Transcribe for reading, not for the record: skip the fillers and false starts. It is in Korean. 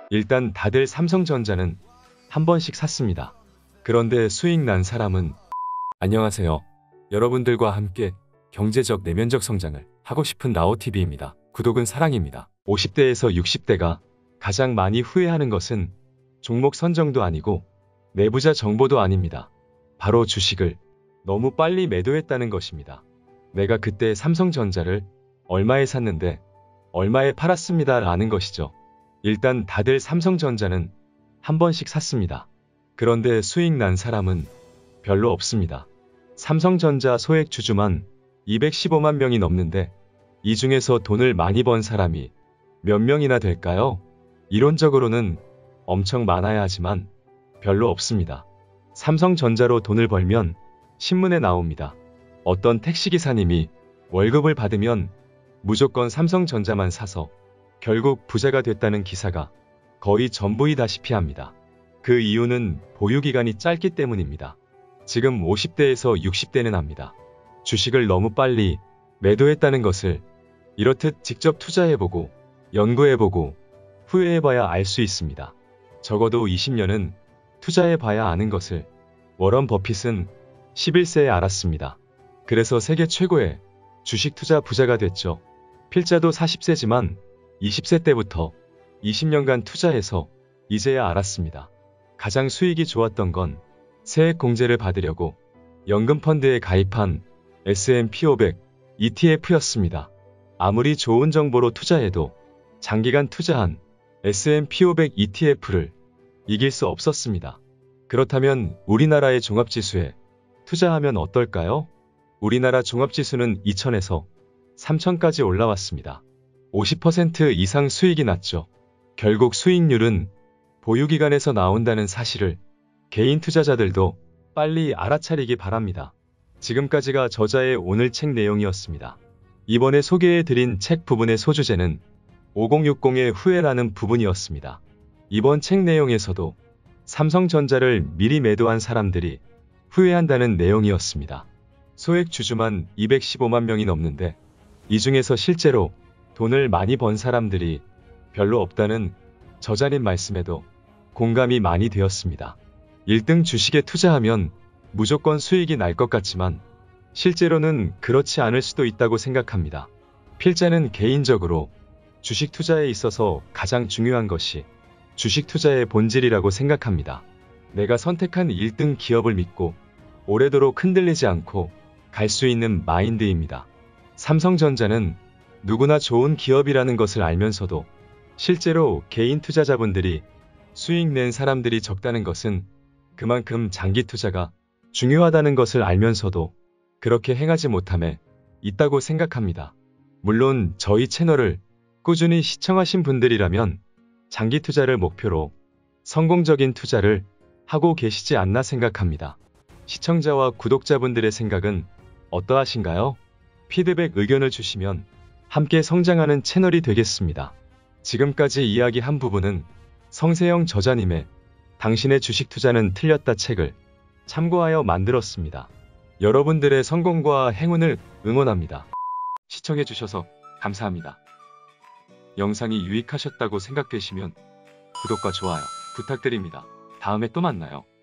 일단 다들 삼성전자는 한 번씩 샀습니다. 그런데 수익 난 사람은 안녕하세요. 여러분들과 함께 경제적 내면적 성장을 하고 싶은 라오TV입니다. 구독은 사랑입니다. 50대에서 60대가 가장 많이 후회하는 것은 종목 선정도 아니고 내부자 정보도 아닙니다. 바로 주식을 너무 빨리 매도했다는 것입니다. 내가 그때 삼성전자를 얼마에 샀는데 얼마에 팔았습니다 라는 것이죠. 일단 다들 삼성전자는 한 번씩 샀습니다. 그런데 수익 난 사람은 별로 없습니다. 삼성전자 소액 주주만 215만 명이 넘는데 이 중에서 돈을 많이 번 사람이 몇 명이나 될까요? 이론적으로는 엄청 많아야 하지만 별로 없습니다. 삼성전자로 돈을 벌면 신문에 나옵니다. 어떤 택시기사님이 월급을 받으면 무조건 삼성전자만 사서 결국 부자가 됐다는 기사가 거의 전부이다시피 합니다. 그 이유는 보유기간이 짧기 때문입니다. 지금 50대에서 60대는 압니다. 주식을 너무 빨리 매도했다는 것을 이렇듯 직접 투자해보고 연구해보고 후회해봐야 알 수 있습니다. 적어도 20년은 투자해봐야 아는 것을 워런 버핏은 11세에 알았습니다. 그래서 세계 최고의 주식 투자 부자가 됐죠. 필자도 40세지만 20세 때부터 20년간 투자해서 이제야 알았습니다. 가장 수익이 좋았던 건 세액 공제를 받으려고 연금펀드에 가입한 S&P 500 ETF였습니다. 아무리 좋은 정보로 투자해도 장기간 투자한 S&P 500 ETF를 이길 수 없었습니다. 그렇다면 우리나라의 종합지수에 투자하면 어떨까요? 우리나라 종합지수는 2000에서 3000까지 올라왔습니다. 50% 이상 수익이 났죠. 결국 수익률은 보유기간에서 나온다는 사실을 개인 투자자들도 빨리 알아차리기 바랍니다. 지금까지가 저자의 오늘 책 내용이었습니다. 이번에 소개해드린 책 부분의 소주제는 5060의 후회라는 부분이었습니다. 이번 책 내용에서도 삼성전자를 미리 매도한 사람들이 후회한다는 내용이었습니다. 소액 주주만 215만 명이 넘는데 이 중에서 실제로 돈을 많이 번 사람들이 별로 없다는 저자님 말씀에도 공감이 많이 되었습니다. 1등 주식에 투자하면 무조건 수익이 날 것 같지만 실제로는 그렇지 않을 수도 있다고 생각합니다. 필자는 개인적으로 주식 투자에 있어서 가장 중요한 것이 주식 투자의 본질이라고 생각합니다. 내가 선택한 1등 기업을 믿고 오래도록 흔들리지 않고 갈 수 있는 마인드입니다. 삼성전자는 누구나 좋은 기업이라는 것을 알면서도 실제로 개인 투자자분들이 수익 낸 사람들이 적다는 것은 그만큼 장기 투자가 중요하다는 것을 알면서도 그렇게 행하지 못함에 있다고 생각합니다. 물론 저희 채널을 꾸준히 시청하신 분들이라면 장기 투자를 목표로 성공적인 투자를 하고 계시지 않나 생각합니다. 시청자와 구독자분들의 생각은 어떠하신가요? 피드백 의견을 주시면 함께 성장하는 채널이 되겠습니다. 지금까지 이야기한 부분은 성세영 저자님의 당신의 주식 투자는 틀렸다 책을 참고하여 만들었습니다. 여러분들의 성공과 행운을 응원합니다. 시청해주셔서 감사합니다. 영상이 유익하셨다고 생각되시면 구독과 좋아요 부탁드립니다. 다음에 또 만나요.